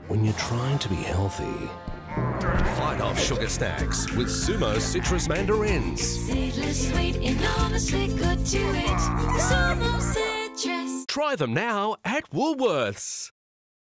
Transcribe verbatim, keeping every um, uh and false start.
when you're trying to be healthy. Fight off sugar snacks with Sumo Citrus Mandarins. Seedless, sweet, enormously good to eat. Sumo Citrus. Try them now at Woolworths.